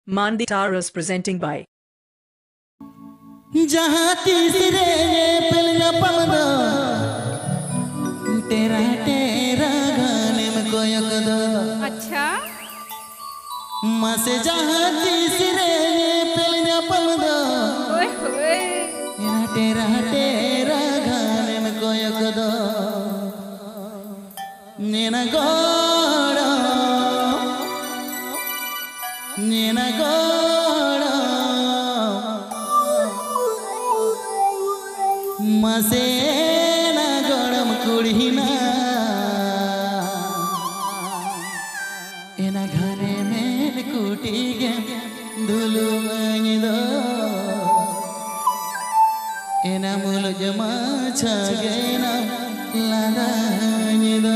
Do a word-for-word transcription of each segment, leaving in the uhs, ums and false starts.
Mandi Taras presenting by जहाँ तीसरे पिलना पमदा तेरा तेरा गाने में कोई कदा अच्छा मसे जहाँ तीसरे पिलना पमदा ओए ओए तेरा तेरा गाने में कोई कदा नीना गोड़ा नीना गोड़ा मसेना गरम कुड़ीना एना घने में कुटी गे धुलु दो एना मुल जमा छगेना लादानी दो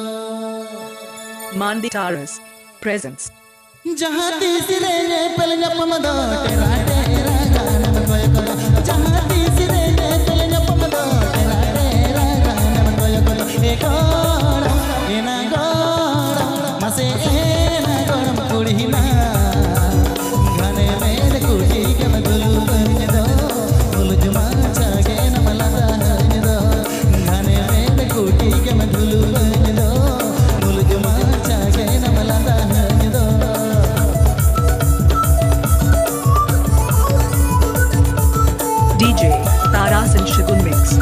Mandi Taras presents जहाँ तीसरे पलना पमदा तेरा तेरा गाना में कोई कदा जहाँ तीसरे पलना पमदा तेरा तेरा गाना में कोई कदा एक और एना गोड़ा मसे एना गरम कुड़ीना घने में कुटी के मैं धुलु बन दो मुल जुमा छगे न मलादा हन दो घने में कुटी के मैं धुलु बन दो मुल जुमा छगे न मलादा हन दो D J Taras and Shigun Mix.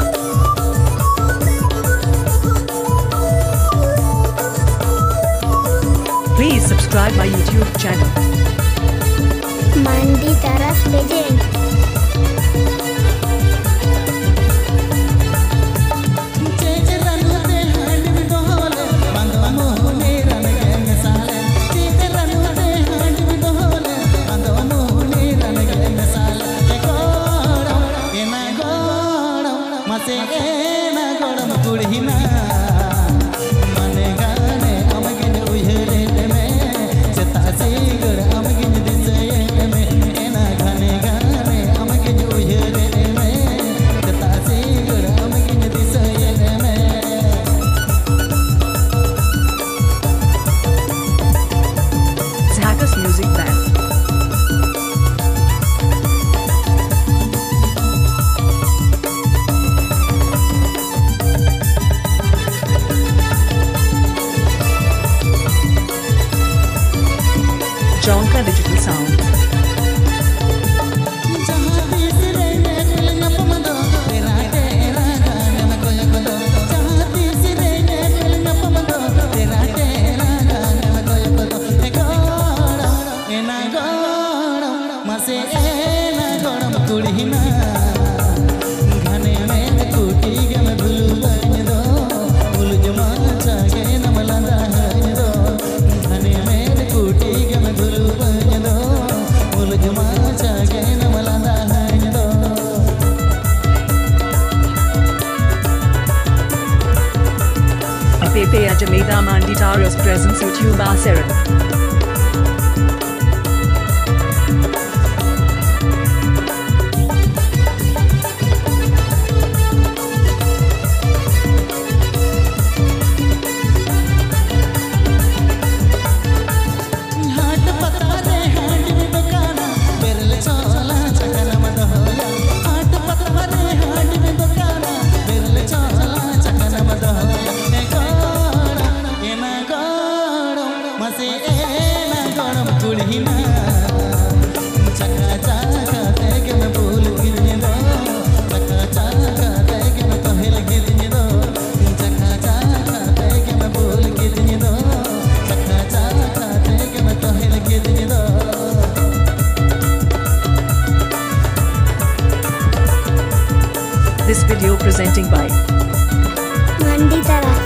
Please subscribe my YouTube channel. Mandi Taras Legend. Zakas Music Band. Jonka Digital Sound. Pepe Ajameda Mandi Taras presents YouTube Asera. This video presenting by Mandi Taras.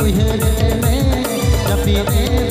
तुझे में जब भी